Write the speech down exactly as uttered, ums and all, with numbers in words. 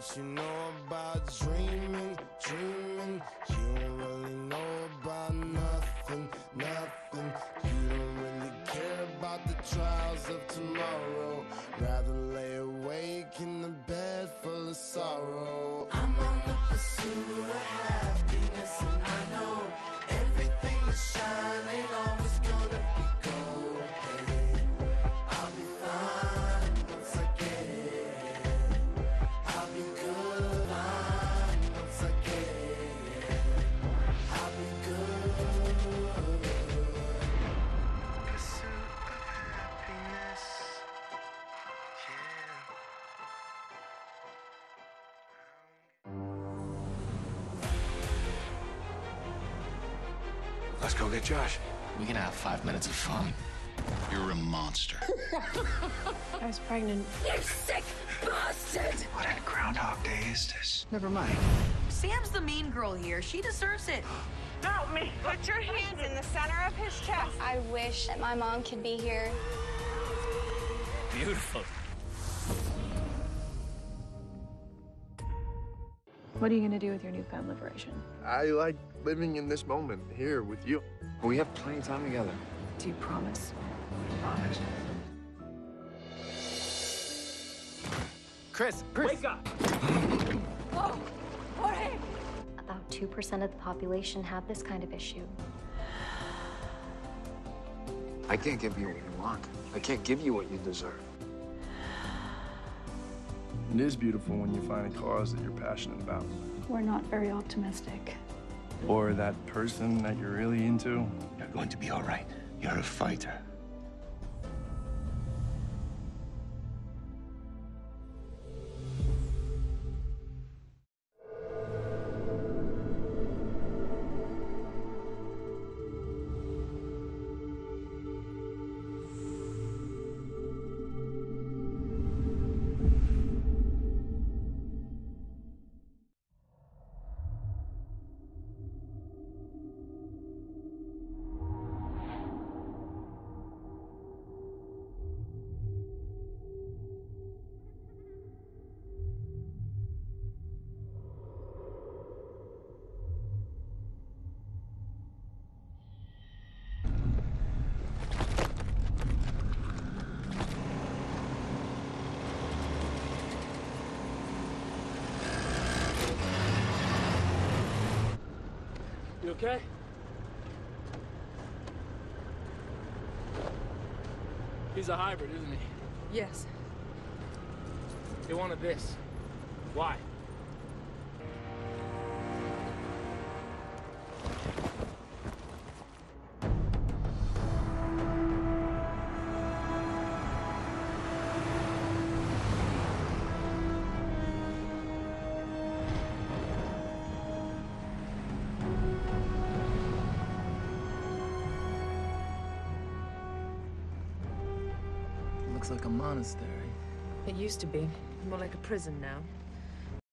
what you know about dreaming, dreaming. You don't really know about nothing, nothing. You don't really care about the trials of tomorrow. Rather lay awake in the bed full of sorrow. I'm on the pursuit of happiness, and I know everything that's shine ain't always gonna be gold. Hey, I'll be fine once I get it. I'll be good fine once I get it. I'll be good. Pursuit of happiness, yeah. Let's go get Josh. We can have five minutes of fun. You're a monster. I was pregnant. You sick bastard! What in Groundhog Day is this? Never mind. Sam's the mean girl here. She deserves it. Help me! Put your hands in the center of his chest. I wish that my mom could be here. Beautiful. What are you going to do with your newfound liberation? I like living in this moment here with you. We have plenty of time together. Do you promise? Promise. Chris, Chris. Wake up! Whoa! Jorge! About two percent of the population have this kind of issue. I can't give you what you want. I can't give you what you deserve. It is beautiful when you find a cause that you're passionate about. We're not very optimistic. Or that person that you're really into. You're going to be all right. You're a fighter. You okay? He's a hybrid, isn't he? Yes. He wanted this. Why? Looks like a monastery. It used to be. More like a prison now.